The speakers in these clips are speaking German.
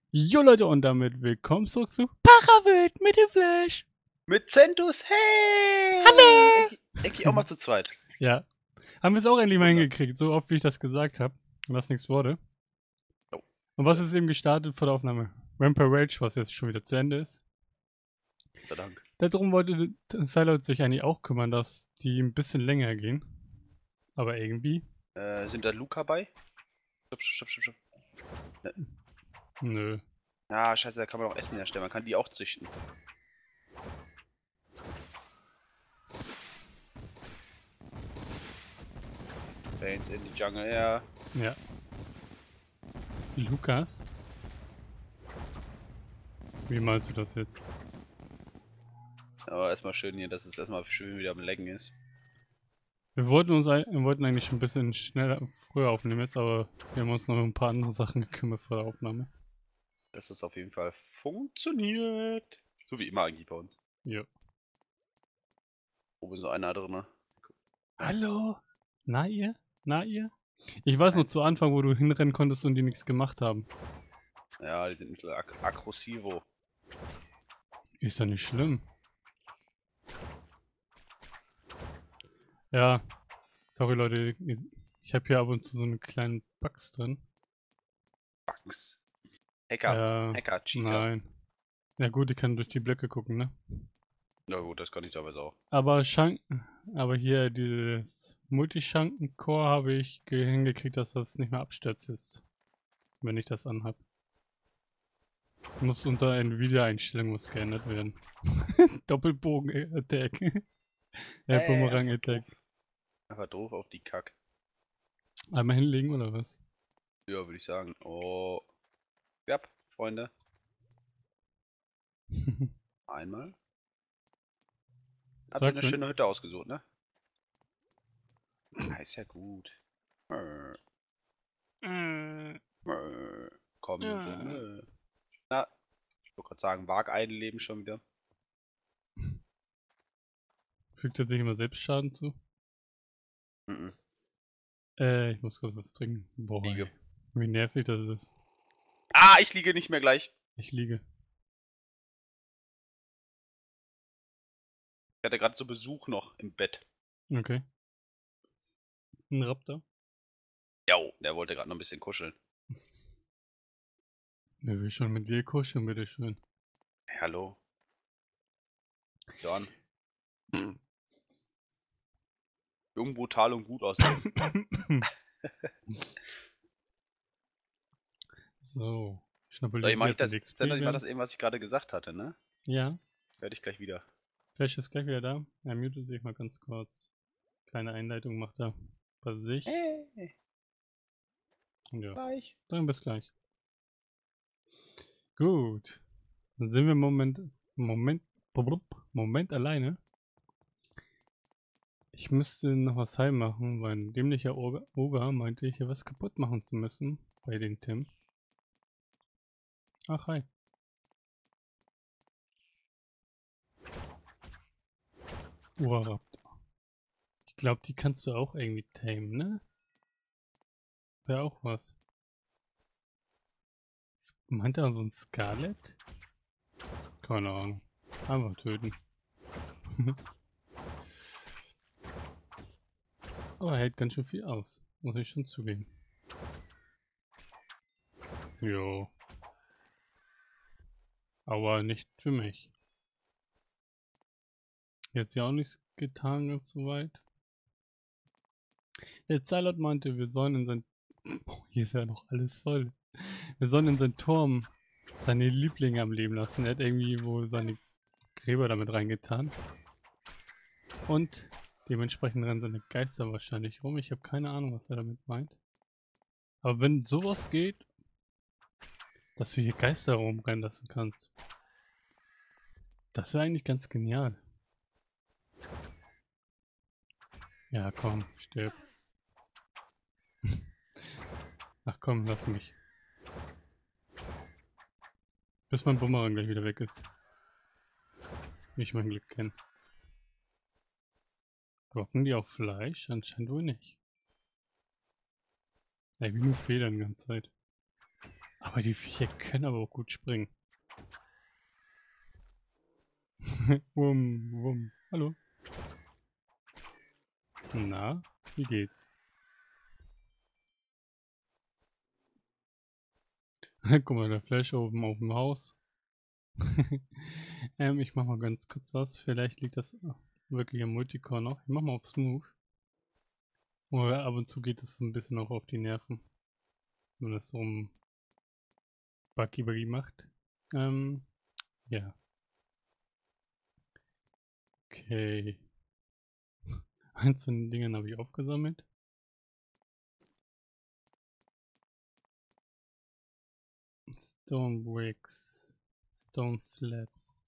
Jo Leute, und damit willkommen zurück zu Parawild mit dem Flash. Mit Centus, hey! Hallo! Ich auch mal zu zweit. Ja, haben wir es auch endlich mal Wunder. hingekriegt, so oft wie ich das gesagt habe, was nichts wurde. Oh. Und was ist eben gestartet vor der Aufnahme? Vampire Rage, was jetzt schon wieder zu Ende ist. Gott sei Dank. Darum wollte Silot sich eigentlich auch kümmern, dass die ein bisschen länger gehen. Aber irgendwie, Sind da Luca bei? Stopp. nö. Ja, scheiße, da kann man auch Essen herstellen. Man kann die auch züchten. Banes in die Jungle, ja. Ja. Lukas? Wie meinst du das jetzt? Aber erstmal schön hier, dass es erstmal schön wieder am Lecken ist. Wir wollten eigentlich schon ein bisschen schneller, früher aufnehmen jetzt, aber wir haben uns noch um ein paar andere Sachen gekümmert vor der Aufnahme. Dass es auf jeden Fall funktioniert. So wie immer eigentlich bei uns. Ja. Oben so einer drin. Hallo? Na ihr? Ich weiß noch zu Anfang, wo du hinrennen konntest und die nichts gemacht haben. Ja, die sind ein bisschen aggressivo. Ist ja nicht schlimm. Ja. Sorry Leute, ich habe hier ab und zu so einen kleinen Bugs drin. Bugs. Hacker. Ja, Cheater. nein. Ja gut, ich kann durch die Blöcke gucken, ne? Na gut, das kann ich teilweise auch. Aber hier dieses Multischanken-Core habe ich hingekriegt, dass das nicht mehr abstürzt ist. Wenn ich das anhab. Muss unter Nvidia-Einstellungen was geändert werden. Doppelbogen-Attack. Bumerang-Attack. Einfach doof auf die Kack. Einmal hinlegen oder was? Ja, würde ich sagen. Oh. Ja, Freunde. Einmal. Habt ihr eine schöne Hütte ausgesucht, ne? Ja, ist ja gut. Komm, Junge. Na, ich wollte gerade sagen, Wageiden leben schon wieder. Fügt er sich immer selbst Schaden zu? Mhm. Ich muss kurz was trinken. Boah, Liege. ey. Wie nervig das ist. Ah, ich liege nicht mehr gleich. Ich liege. Ich hatte gerade so Besuch noch im Bett. Okay. Ein Raptor? Jo, der wollte gerade noch ein bisschen kuscheln. Der will schon mit dir kuscheln, bitteschön. Hey, hallo. John. Jung, brutal und gut aussehen. So. Schnappel So, ich mach das das eben, was ich gerade gesagt hatte, ne? Ja. Werde ich gleich wieder. Flash ist gleich wieder da. Er mutet sich mal ganz kurz. Kleine Einleitung macht er bei sich. Hey, Ja. gleich. Dann bis gleich. Gut. Dann sind wir Moment alleine. Ich müsste noch was heim machen, weil ein dämlicher Oger meinte, hier was kaputt machen zu müssen bei den Tim. Ach, hi. Urraptor. Ich glaube, die kannst du auch irgendwie tamen, ne? Wäre auch was. Meint er so ein Scarlet? Keine Ahnung. Einfach töten. Aber er hält ganz schön viel aus. Muss ich schon zugeben. Jo. Aber nicht für mich. Jetzt ja auch nichts getan, ganz so weit. Der Zylot meinte, wir sollen in sein... Boah, hier ist ja noch alles voll. Wir sollen in sein Turm seine Lieblinge am Leben lassen. Er hat irgendwie wohl seine Gräber damit reingetan. Und dementsprechend rennen seine Geister wahrscheinlich rum. Ich habe keine Ahnung, was er damit meint. Aber wenn sowas geht, dass du hier Geister rumrennen lassen kannst, das wäre eigentlich ganz genial. Ja, komm, stirb. Ach komm, lass mich. Bis mein Bumerang gleich wieder weg ist. Wie ich mein Glück kenne. Droppen die auch Fleisch? Anscheinend wohl nicht. Ey, wie nur Federn die ganze Zeit. Aber die Viecher können aber auch gut springen. Wumm, wumm. Hallo. Na, wie geht's? Guck mal, der Flash oben auf dem Haus. Ich mach mal ganz kurz was. Vielleicht liegt das wirklich am Multicore noch. Ich mach mal auf Smooth. Oder ab und zu geht das so ein bisschen auch auf die Nerven. Wenn das so ein Buggy macht. Ja. Okay. Eins von den Dingern habe ich aufgesammelt. Stone Bricks. Stone Slabs.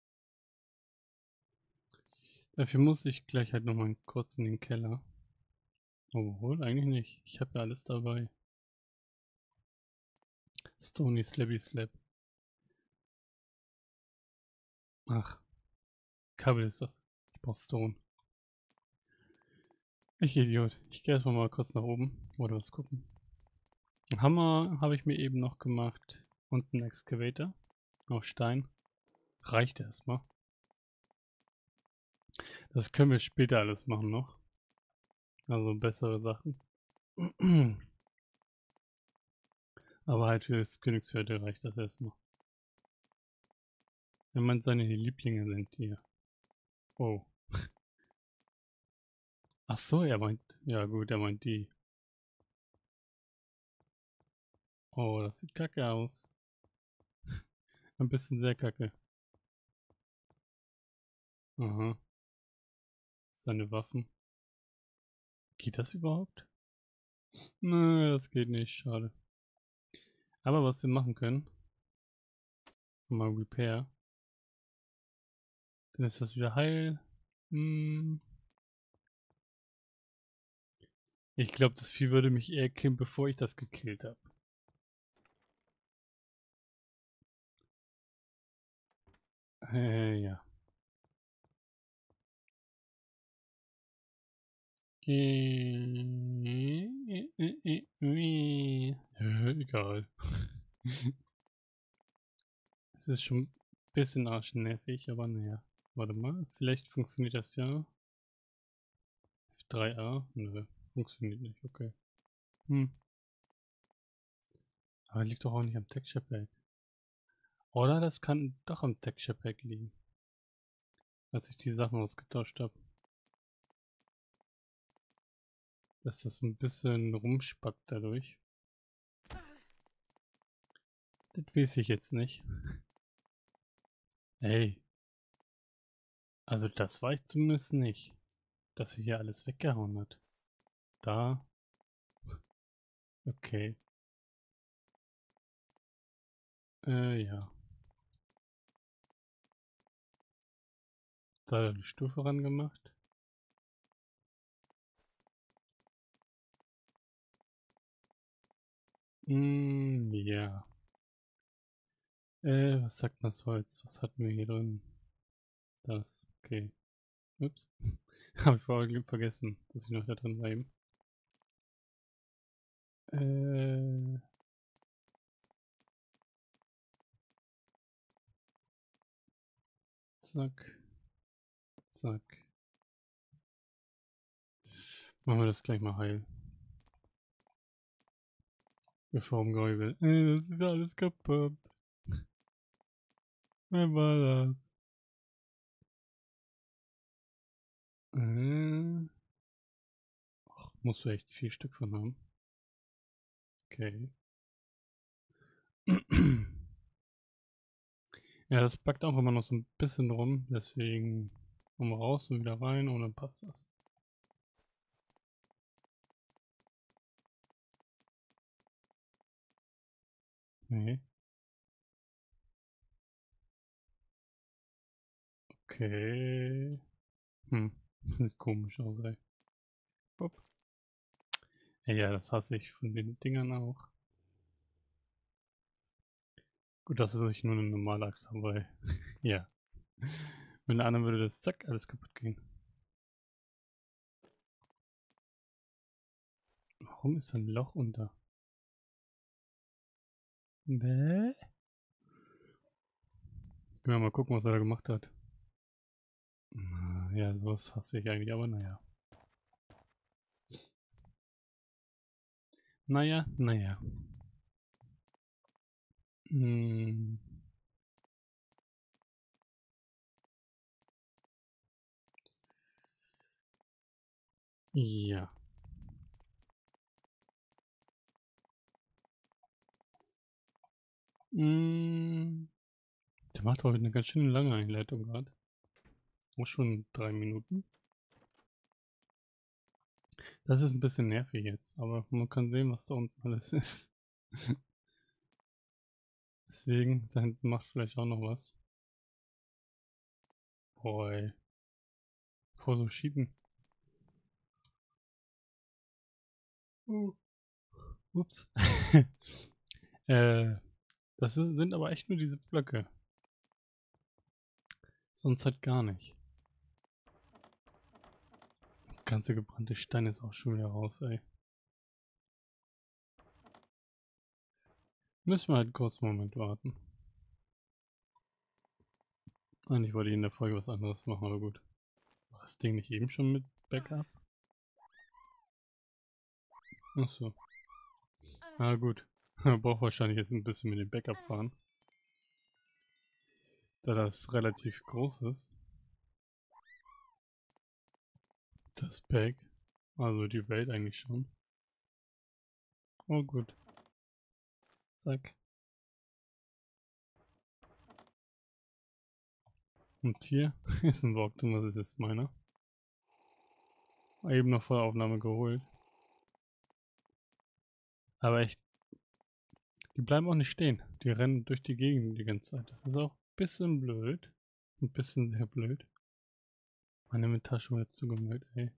Dafür muss ich gleich halt nochmal kurz in den Keller. Obwohl, eigentlich nicht. Ich habe ja alles dabei. Stony Slabby Slab. Ach, Kabel ist das. Ich brauch Stone. Ich Idiot. Ich gehe erstmal mal kurz nach oben. Oder was gucken. Hammer habe ich mir eben noch gemacht. Und einen Excavator. Aus Stein. Reicht erstmal. Das können wir später alles machen noch. Also bessere Sachen. Aber halt für das Königsviertel reicht das erstmal. Wenn man seine Lieblinge sind hier. Oh. Ach so, er meint. Ja gut, er meint die. Oh, das sieht kacke aus. Ein bisschen sehr kacke. Aha. Seine Waffen. Geht das überhaupt? Nö, das geht nicht. Schade. Aber was wir machen können. Mal Repair. Dann ist das wieder heil. Hm. Ich glaube, das Vieh würde mich eher killen, bevor ich das gekillt habe. Ja. Egal. Es ist schon ein bisschen arschnervig, aber naja. Warte mal, vielleicht funktioniert das ja. F3A? Nö, funktioniert nicht, okay. Hm. Aber liegt doch auch nicht am Texture Pack. Oder das kann doch am Texture Pack liegen. Als ich die Sachen ausgetauscht habe. Dass das ein bisschen rumspackt dadurch. Das weiß ich jetzt nicht. Ey. Also das war ich zumindest nicht. Dass sie hier alles weggehauen hat. Da. Okay. Ja. Da eine Stufe ran gemacht. Ja. Was sagt das Holz? Was hatten wir hier drin? Das. Okay. Ups. Habe ich vorher vergessen, dass ich noch da drin war eben. Zack. Zack. Machen wir das gleich mal heil. Bevor umgeheult. Das ist alles kaputt. Wer war das? Ach, musst du echt 4 Stück von haben. Okay. Ja, das packt auch immer noch so ein bisschen rum, deswegen kommen wir raus und wieder rein und dann passt das. Nee. Okay. Sieht komisch aus, ey. Bob. Ja, das hasse ich von den Dingern auch. Gut, dass ich nur eine normale Axt habe, weil, ja. Mit einer anderen würde das zack, alles kaputt gehen. Warum ist da ein Loch unter? Bäh? Können wir mal gucken, was er da gemacht hat. Ja, sowas hasse ich eigentlich, aber naja. Naja. Hm. Ja. Der macht heute eine ganz schön lange Einleitung gerade. Auch schon 3 Minuten. Das ist ein bisschen nervig jetzt, aber man kann sehen, was da unten alles ist. Deswegen, da hinten macht vielleicht auch noch was. Boy. Vor so schieben. Ups. Sind aber echt nur diese Blöcke. Sonst halt gar nicht. Der ganze gebrannte Stein ist auch schon wieder raus, ey. Müssen wir halt kurz einen Moment warten. Eigentlich wollte ich in der Folge was anderes machen, aber gut. War das Ding nicht eben schon mit Backup? Achso. Na gut. Braucht wahrscheinlich jetzt ein bisschen mit dem Backup fahren. Da das relativ groß ist. Das Pack. Also die Welt eigentlich schon. Oh gut. Zack. Und hier ist ein Walk drin, das ist jetzt meiner. Eben noch vor der Aufnahme geholt. Aber echt, die bleiben auch nicht stehen. Die rennen durch die Gegend die ganze Zeit. Das ist auch ein bisschen blöd. Ein bisschen sehr blöd. Meine Tasche wird zugemüllt, ey.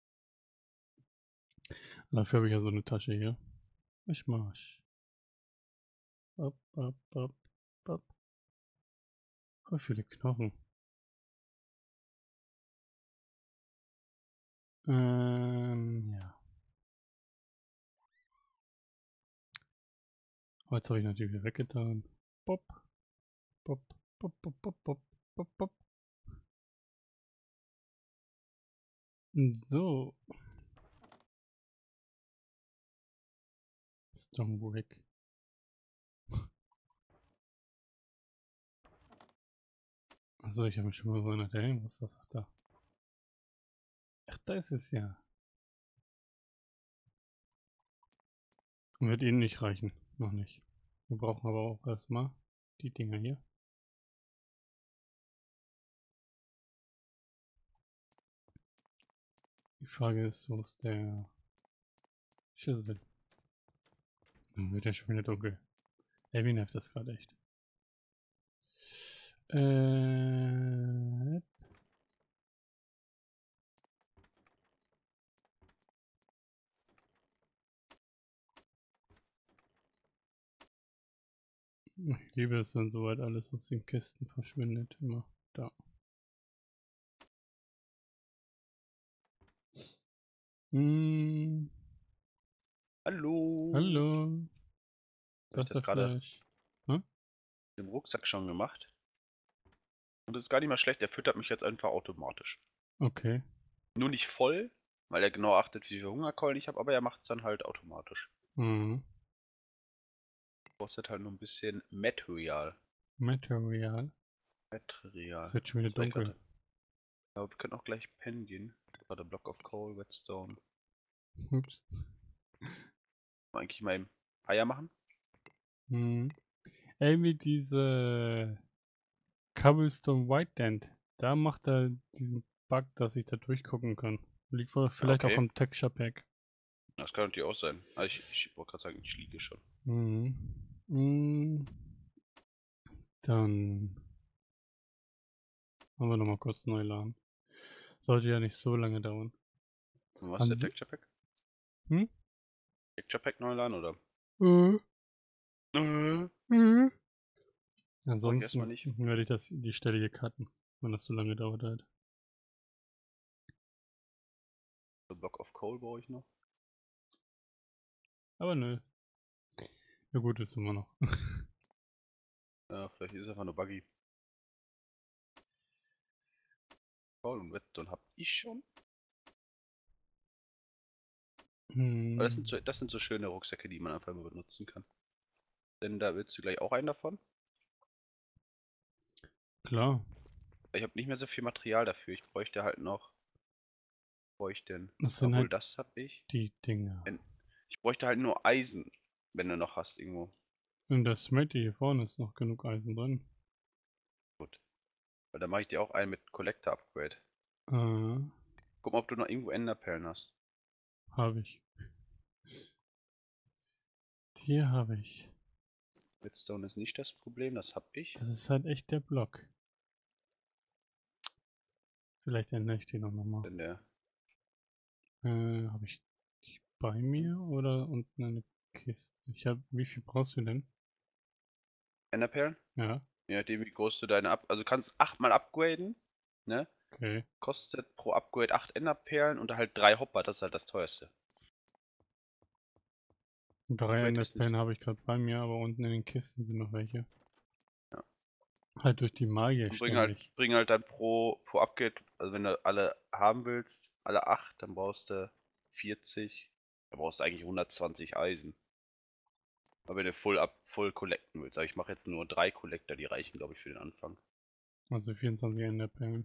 Dafür habe ich ja so eine Tasche hier. Ich marsch. Up, up, up, up. Voll viele Knochen. Ja. Jetzt habe ich natürlich wieder weggetan. Pop, pop, pop, pop, pop, pop, pop, pop. So. Stonebrick. Also ich habe mich schon mal gewundert, ey, was ist das da? Ach, da ist es ja. Wird Ihnen nicht reichen. Noch nicht. Wir brauchen aber auch erstmal die Dinger hier. Die Frage ist, wo ist der Schüssel? Dann wird ja schon wieder dunkel. Ey, wie nervt das gerade echt. Ich liebe es, wenn soweit alles aus den Kisten verschwindet. Immer da. Hallo. Hallo. Ich habe Das das gerade Fleisch. Hm? im Rucksack schon gemacht. Und das ist gar nicht mal schlecht, der füttert mich jetzt einfach automatisch. Okay. Nur nicht voll, weil er genau achtet, wie viel Hungerkeulen ich habe, aber er macht es dann halt automatisch. Mhm. Kostet halt nur ein bisschen Material. Material. Material. Es wird schon wieder Das war ich dunkel. gerade. Aber wir können auch gleich pennen gehen. Gerade Block of Coal, Redstone. Ups. Eigentlich mal eben Eier machen. Mhm. Irgendwie diese Cobblestone White Dent. Da macht er diesen Bug, dass ich da durchgucken kann. Liegt vielleicht auch Okay, am Texture Pack. das kann natürlich auch sein. Also ich wollte gerade sagen, ich liege schon. Mhm. Mhm. Dann haben wir nochmal kurz neu laden. Sollte ja nicht so lange dauern. Und was ist der An si Texture Pack? hm? Texture Pack neu laden oder? Äh, Brauche ich erstmal Ansonsten nicht. werde ich die Stelle hier cutten, wenn das so lange dauert halt. So Block of Coal brauche ich noch. Aber nö. Ja gut, ist immer noch. Ja, vielleicht ist es einfach nur Buggy. Coal und Redstone hab ich schon. Aber Hm, das sind so schöne Rucksäcke, die man einfach mal benutzen kann. Denn da willst du gleich auch einen davon? klar, Ich habe nicht mehr so viel Material dafür. Ich bräuchte halt noch. Brauche ich denn? das sind Obwohl, halt das hab ich. die Dinge. Ich bräuchte halt nur Eisen, wenn du noch hast irgendwo. In der Smitty hier vorne ist noch genug Eisen drin. Gut. Weil dann mache ich dir auch einen mit Collector Upgrade. Äh, Guck mal, ob du noch irgendwo Enderperlen hast. habe ich. Hier habe ich. Redstone ist nicht das Problem, das hab ich. Das ist halt echt der Block. Vielleicht ändere ich den auch nochmal. Denn der. Habe ich die bei mir oder unten eine Kiste? Ich habe. Wie viel brauchst du denn? Enderperlen? Ja, Je nachdem, wie groß du deine ab. Also du kannst 8 mal upgraden. Ne? okay. Kostet pro Upgrade 8 Enderperlen und halt 3 Hopper, das ist halt das teuerste. Drei Upgrade ist nicht. Enderperlen habe ich gerade bei mir, aber unten in den Kisten sind noch welche. Ja. Halt durch die Magier Und ständig. bring halt dann pro Upgrade, also wenn du alle haben willst, alle 8, dann brauchst du 40. Da brauchst du eigentlich 120 Eisen. Aber wenn du full collecten willst, aber ich mache jetzt nur 3 Collector, die reichen, glaube ich, für den Anfang. Also 24 Enderperlen.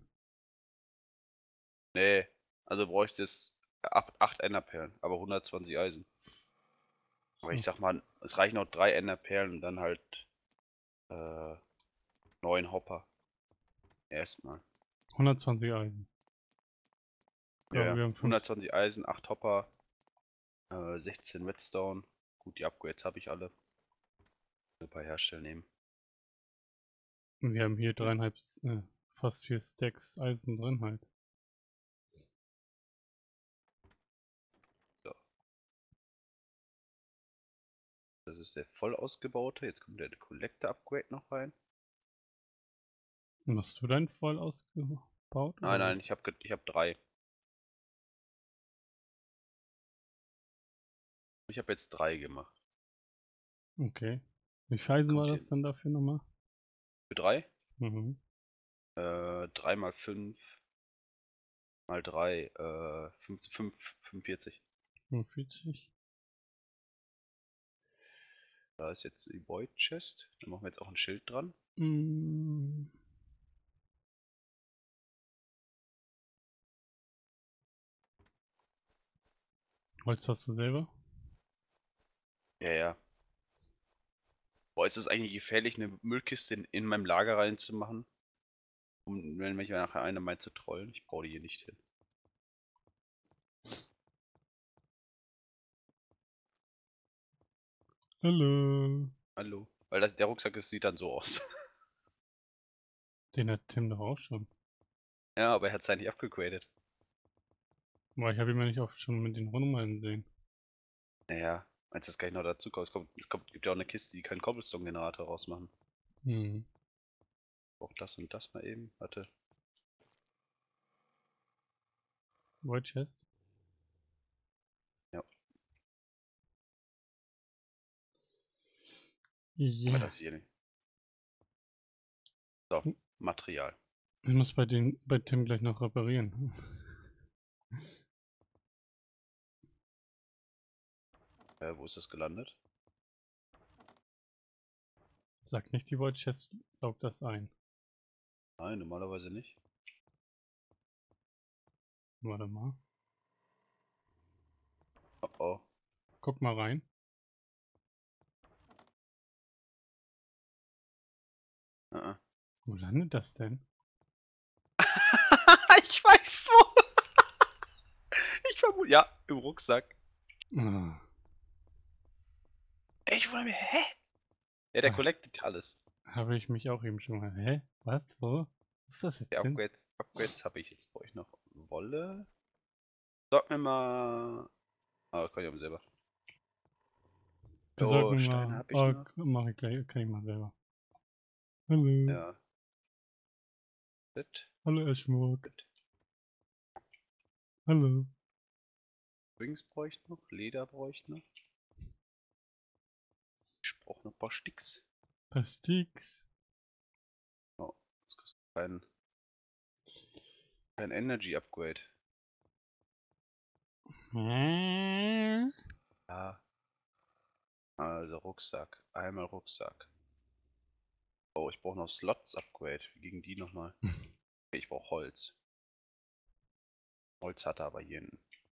Nee, also bräuchtest 8 Enderperlen, aber 120 Eisen. Aber ich So, sag mal, es reichen auch 3 Enderperlen und dann halt äh, 9 Hopper. Erstmal. 120 Eisen. Ja, Ja, ja. wir haben 5. 120 Eisen, 8 Hopper, 16 Redstone. Gut, die Upgrades habe ich alle. Ein paar herstellen nehmen. Wir haben hier dreieinhalb, fast 4 Stacks Eisen drin halt. So, das ist der voll ausgebaute. Jetzt kommt der Collector Upgrade noch rein. Hast du deinen voll ausgebaut Nein, oder nein, was? ich hab 3. Ich habe jetzt 3 gemacht. Okay. Wie viel Eisen war Kommt hier das dann dafür nochmal? für 3? Mhm. 3 mal 5 mal 3, 45. 45. Da ist jetzt die Void Chest. Da machen wir jetzt auch ein Schild dran. Mm. Holz hast du selber? Ja, ja. Boah, ist es eigentlich gefährlich, eine Müllkiste in meinem Lager reinzumachen? Um, wenn mich nachher einer meint zu trollen. Ich baue die hier nicht hin. Hallo. Hallo. Weil der Rucksack sieht dann so aus. Den hat Tim doch auch schon. Ja, aber er hat es eigentlich abgegradet. Aber ich habe ihn ja nicht oft schon mit den Nummern gesehen. Naja, meinst du, das kann ich noch dazu kommen? Gibt ja auch eine Kiste, die keinen Cobblestone-Generator rausmachen. Hm. Auch das und das mal eben. Warte. White Chest? Ja, aber Ja. das hier nicht. So, Material. Ich muss bei Tim gleich noch reparieren. Wo ist das gelandet? Sag nicht, die White Chest saugt das ein. Nein, normalerweise nicht. Warte mal. Oh oh. Guck mal rein. Uh -uh. Wo landet das denn? Ich weiß wo. Ich vermute. Ja, im Rucksack. Ah. Ich wundere mich, hä? Ja, der Ah, collectet alles. habe ich mich auch eben schon mal. Hä? Was? Wo? Was ist das Die jetzt denn? Upgrades habe ich. Jetzt brauche ich noch Wolle. Sag mir mal. Ah, kann ich aber selber. Besorg Oh, mir Steine mal. habe ich Oh, noch. mach ich gleich. Kann ich mal selber. Hallo. Ja. Das, Hallo, Eschmurk. das. Hallo. Wings brauche ich noch. Leder brauche ich noch. Ich brauche noch ein paar Sticks. Pastix. kein Energy Upgrade. Hä? Ja. Also Rucksack. Einmal Rucksack. Oh, ich brauche noch Slots Upgrade. Wie gegen die nochmal? Okay, ich brauche Holz. Holz hat er aber hier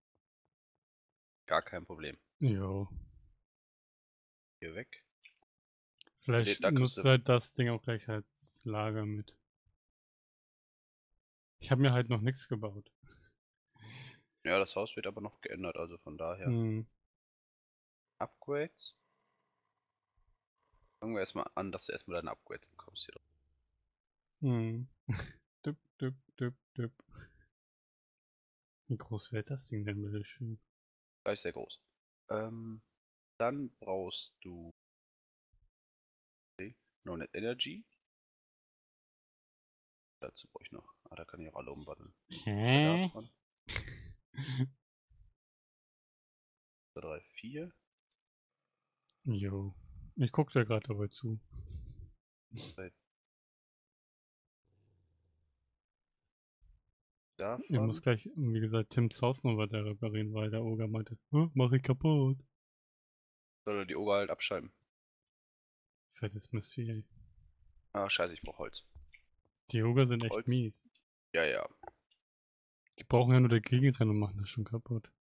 gar kein Problem. Jo. Hier weg. Vielleicht Da kriegst nutzt du- halt das Ding auch gleich als Lager mit. Ich habe mir halt noch nichts gebaut. Ja, das Haus wird aber noch geändert, also von daher. Hm. Upgrades. Fangen wir erstmal an, dass du erstmal deine Upgrades bekommst hier. Hm. Düpp, düpp, düpp, düpp. Wie groß wird das Ding denn bitte schön? Gleich sehr groß. Dann brauchst du noch eine Energy. Dazu brauche ich noch. Da kann ich auch alle umwandeln. Hä? Davon. 3, 4. Jo. Ich guck dir gerade dabei zu. Ich muss Davon. gleich, wie gesagt, Tims Haus noch weiter reparieren, weil der Oger meinte, mach ich kaputt. Soll er die Oger halt abschalten? Fettes Messier. Ah, scheiße, ich brauche Holz. Die Oger sind echt Holz? mies. Ja, ja. Die brauchen ja nur dagegen rennen und machen das schon kaputt.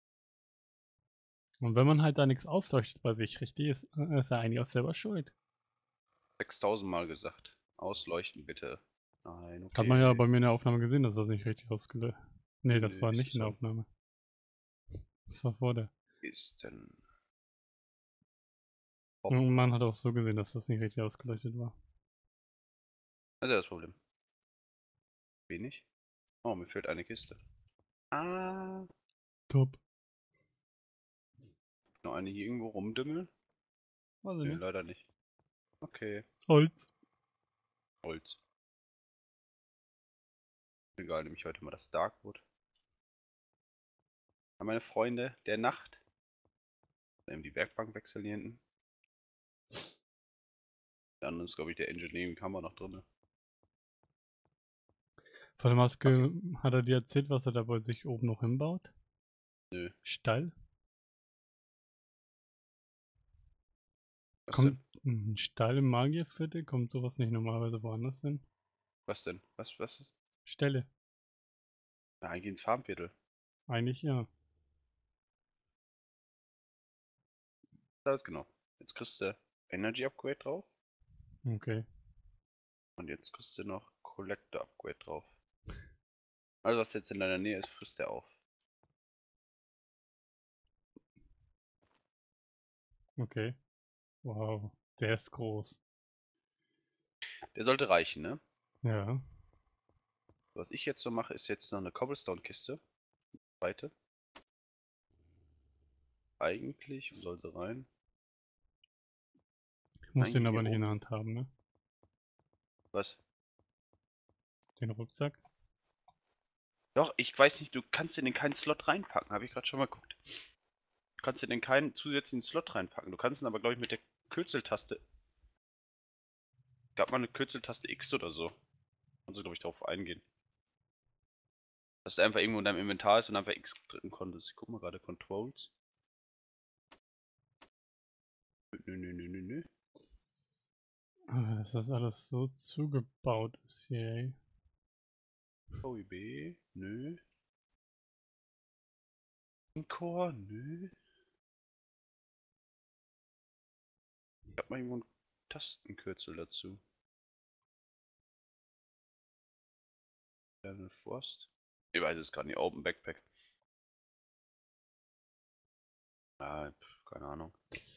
Und wenn man halt da nichts ausleuchtet bei sich, richtig, ist er eigentlich auch selber schuld. 6000 Mal gesagt. Ausleuchten bitte. Nein, okay. Hat man ja bei mir in der Aufnahme gesehen, dass das nicht richtig ausgeleuchtet. Nee, das Nö, war ist nicht es in der so. Aufnahme. Das war vor der. Ist denn. Und man hat auch so gesehen, dass das nicht richtig ausgeleuchtet war. Das ist ja das Problem. Wenig. Oh, mir fehlt eine Kiste. Ah. Top. Noch eine hier irgendwo rumdümmeln? Weiß ich Nö, nicht. leider nicht. Okay. Holz. Holz. Egal, nehme ich heute mal das Darkwood. An meine Freunde der Nacht. Eben die Werkbank wechseln hier hinten. Dann ist, glaube ich, der Engineering Hammer noch drin. Von der Maske hat er dir erzählt, was er da bei sich oben noch hinbaut? Nö. Stall? Was Kommt denn? ein Stall im Magierviertel? Kommt sowas nicht normalerweise woanders hin? Was denn? Was ist? Ställe. Ja, eigentlich ins Farmviertel. Eigentlich ja. Das ist genau. Jetzt kriegst du Energy Upgrade drauf. Okay. Und jetzt kriegst du noch Collector Upgrade drauf. Also was jetzt in deiner Nähe ist, frisst er auf. Okay. Wow. Der ist groß. Der sollte reichen, ne? Ja. Was ich jetzt so mache, ist jetzt noch eine Cobblestone-Kiste. Zweite. Eigentlich soll sie rein. Ich muss Nein, den hier aber nicht in der oben. Hand haben, ne? Was? Den Rucksack. Doch, ich weiß nicht, du kannst in den keinen Slot reinpacken. Habe ich gerade schon mal geguckt. Du kannst in den keinen zusätzlichen Slot reinpacken. Du kannst ihn aber, glaube ich, mit der Kürzeltaste. Gab mal eine Kürzeltaste X oder so. Kannst du, glaube ich, drauf eingehen. Dass er einfach irgendwo in deinem Inventar ist und einfach X drücken konntest. Ich guck mal gerade Controls. Nö. Dass das alles so zugebaut ist hier, ey. VIB, nö. Core, nö. Ich hab mal irgendwo ein Tastenkürzel dazu. Level Frost. Ich weiß es gerade nicht. Open Backpack. Ah, keine Ahnung.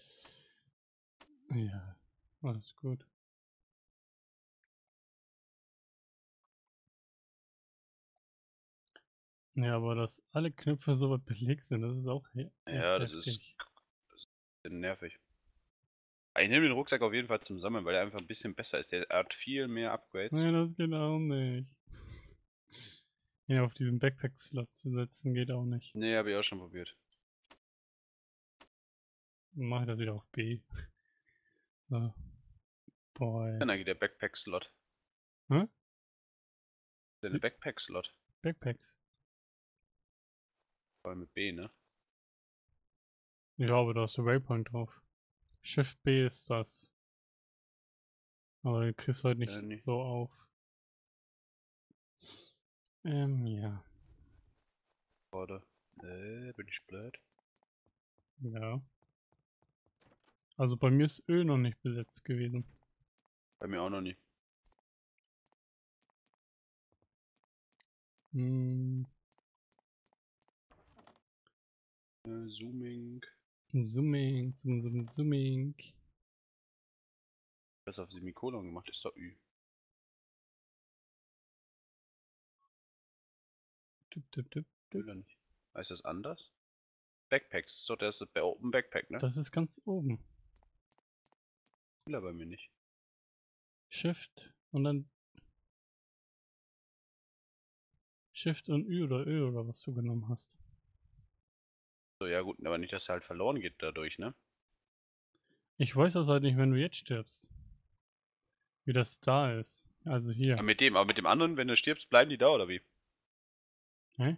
Ja. Alles gut. Ja, aber dass alle Knöpfe so weit belegt sind, das ist auch echt Ja, das ist heftig. nervig. Ich nehme den Rucksack auf jeden Fall zum Sammeln, weil er einfach ein bisschen besser ist. Der hat viel mehr Upgrades. Nee, das geht auch nicht. Ja, auf diesen Backpack-Slot zu setzen geht auch nicht. Nee, habe ich auch schon probiert. Dann mach ich das wieder auf B. So. Boah, ey. Dann eigentlich der Backpack-Slot. Hä? Deine Backpack-Slot. Backpacks. Vor allem mit B, ne? Ja, aber da ist der Waypoint drauf. Shift B ist das. Aber du kriegst halt nicht Nee. so auf. Ja. Warte. Bin ich blöd? Ja. Also bei mir ist Öl noch nicht besetzt gewesen. Bei mir auch noch nicht. Hm, Zooming. Zooming. Das auf Semikolon gemacht, ist doch Ü. Tipp. Oder nicht? Heißt das anders? Backpacks, ist doch der erste Open Backpack, ne? Das ist ganz oben. Will er bei mir nicht. Shift und dann Shift und Ü oder Ö oder was du genommen hast. So, ja gut, aber nicht, dass er halt verloren geht dadurch, ne? Ich weiß das halt nicht, wenn du jetzt stirbst. Wie das da ist. Also hier. Aber mit dem anderen, wenn du stirbst, bleiben die da oder wie? Hä?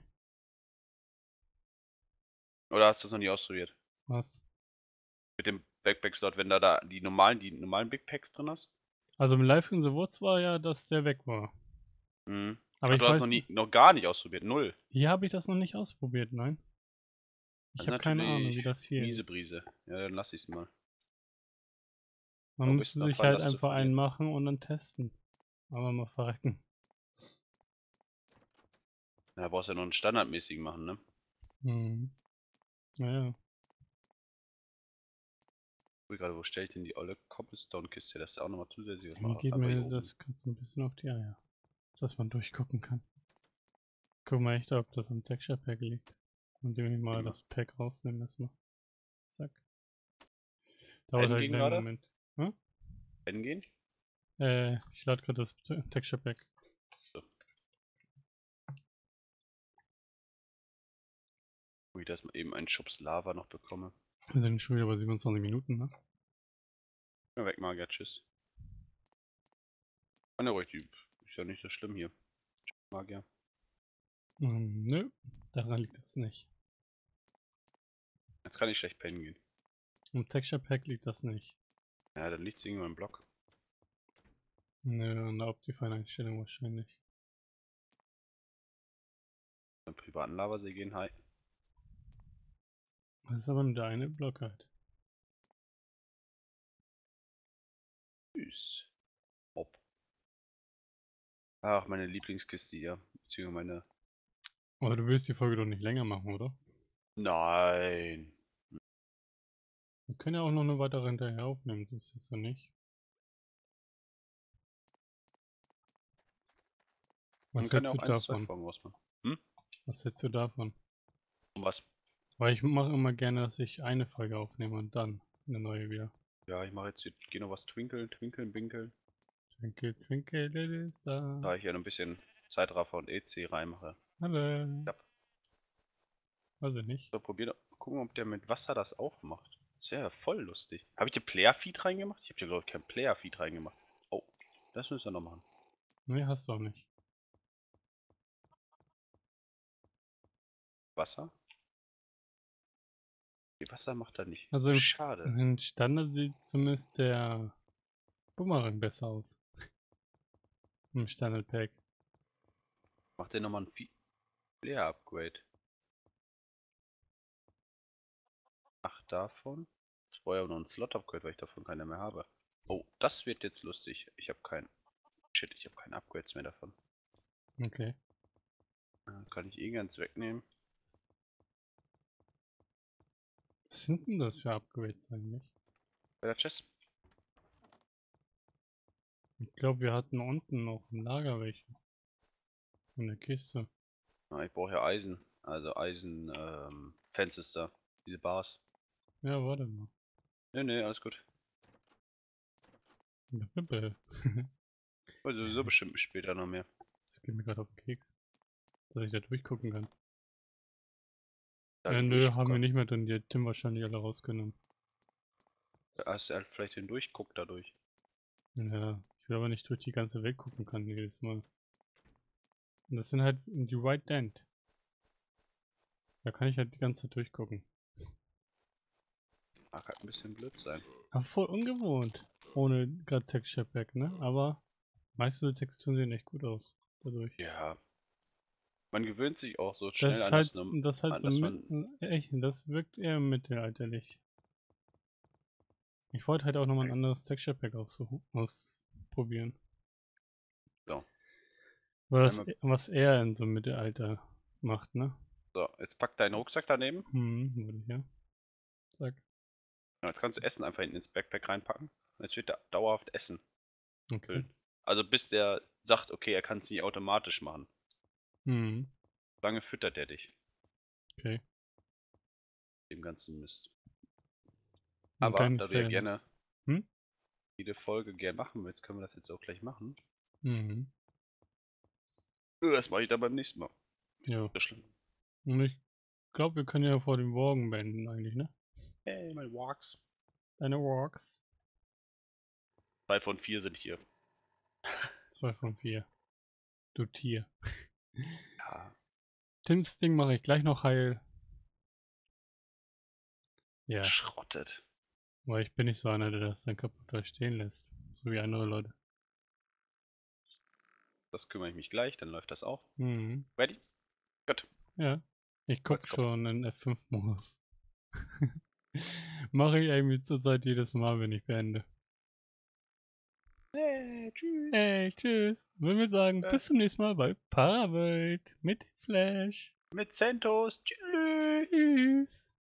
Oder hast du das noch nie ausprobiert? Was? Mit dem Backpack-Slot, wenn da die normalen Big Packs drin hast? Also im Live in the Woods war ja, dass der weg war. Mhm. Aber Ach, ich du hast weiß, noch gar nicht ausprobiert, null. hier habe ich das noch nicht ausprobiert, nein. Ich Das ist habe keine Ahnung, natürlich wie das hier miese ist. Brise. Ja, dann lass ich's mal. Man Am müsste besten auf sich halt Verlass zu einfach verlieren. einen machen und dann testen. Aber mal verrecken. Ja, brauchst ja nur einen standardmäßigen machen, ne? Mhm. Naja. Gerade, wo stell ich denn die olle Cobblestone-Kiste? Das ist ja auch nochmal zusätzlich. Hier geht mir das Ganze ein bisschen auf die Eier. Dass man durchgucken kann. Guck mal echt, ob das am Texture Pack liegt. Und dem ich mal Immer. das Pack rausnehmen erstmal. Zack. Dauert Pennen halt einen gehen kleinen gerade? Moment. Hm? Pennen gehen? Ich lade gerade das Texture Pack. So. Wo ich das mal eben einen Schubs Lava noch bekomme. Wir sind schon wieder bei 27 Minuten, ne? Ja, weg, Magier, tschüss. Kann ja ruhig, ist ja nicht so schlimm hier. Magier. Nö, daran liegt das nicht. Jetzt kann ich schlecht pennen gehen. Im Texture Pack liegt das nicht. Ja, dann liegt es irgendwo im Block. Nö, an der Optifine-Einstellung wahrscheinlich. Beim privaten Lavasee gehen, hi. Das ist aber nur der eine Block halt. Tschüss. Hopp. Ach, meine Lieblingskiste hier. Beziehungsweise meine... Aber du willst die Folge doch nicht länger machen, oder? Nein. Wir können ja auch noch eine weitere hinterher aufnehmen, das ist ja nicht. Man Was kann ja hältst auch du 1, 2 davon? Folgen rausmachen. Hm? Was hältst du davon? Und was? Weil ich mache immer gerne, dass ich eine Folge aufnehme und dann eine neue wieder. Ja, ich mache jetzt hier, geh noch was twinkeln, winkeln. Twinkle, twinkle, little star. Da ich ja noch ein bisschen Zeitraffer und EC reinmache. Hallo. Ja. Weiß ich nicht. So, gucken, ob der mit Wasser das auch macht. Das wäre ja voll lustig. Habe ich dir Player-Feed reingemacht? Ich habe dir, glaube ich, kein Player-Feed reingemacht. Oh, das müssen wir noch machen. Nee, hast du auch nicht. Wasser? Die Wasser macht er nicht. Also Schade. im Standard sieht zumindest der Bumerang besser aus. Im Standard Pack. Macht der nochmal ein Player-Upgrade? 8 davon? Ich brauche ja noch ein Slot-Upgrade, weil ich davon keine mehr habe. Oh, das wird jetzt lustig. Ich habe kein... Shit, ich habe keine Upgrades mehr davon. Okay. Kann ich eh ganz wegnehmen. Was sind denn das für Upgrades eigentlich? Bei der Chest. Ich glaube, wir hatten unten noch im Lager welche. In der Kiste. Ich brauche ja Eisen. Also Fences da. Diese Bars. Ja, warte mal. Nee, alles gut. Bibbel. Aber sowieso bestimmt später noch mehr. Das geht mir gerade auf den Keks. Dass ich da durchgucken kann. Da Nö, haben wir nicht mehr drin. Die hat Tim wahrscheinlich alle rausgenommen. hast du halt vielleicht den Durchguck dadurch. Ja, ich will aber nicht durch die ganze Welt gucken kann jedes Mal. Und das sind halt die White Dent. Da kann ich halt die ganze Zeit durchgucken. Mag halt ein bisschen blöd sein. Aber voll ungewohnt. Ohne gerade Texture Pack, ne? Aber meiste Texturen sehen echt gut aus. Dadurch. Ja. Man gewöhnt sich auch so Das schnell ist an halt, das, das ist halt so dass man. echt, das wirkt eher mittelalterlich. Ich wollte halt auch nochmal ein anderes Texture Pack ausprobieren. So. Was er in so einem Mittelalter macht, ne? So, jetzt pack deinen Rucksack daneben. Würde ich, ja. Zack. Ja, jetzt kannst du Essen einfach hinten ins Backpack reinpacken. Und jetzt wird da dauerhaft Essen Okay. füllen. Also bis der sagt, okay, er kann es nicht automatisch machen. Lange füttert er dich. Okay. Dem ganzen Mist. Und Aber dann da du ja Zellen. gerne Hm? jede Folge gern machen willst, können wir das jetzt auch gleich machen. Das mache ich dann beim nächsten Mal. Ja. Das ist schlimm. Und ich glaube, wir können ja vor dem Morgen beenden eigentlich, ne? Hey, mein Walks. Deine Walks. 2 von 4 sind hier. 2 von 4. Du Tier. Ja. Tims Ding mache ich gleich noch heil. Ja. Schrottet. Weil ich bin nicht so einer, der das dann kaputt da stehen lässt. So wie andere Leute. Das kümmere ich mich gleich, dann läuft das auch. Mhm. Ready? Gut. Ja. Ich guck Let's go. schon in F5-Modus. Mache ich irgendwie zurzeit jedes Mal, wenn ich beende. Hey, tschüss. Hey, tschüss. Wenn wir sagen, bis zum nächsten Mal bei Parawelt mit Flash. Mit Centos. Tschüss. Tschüss.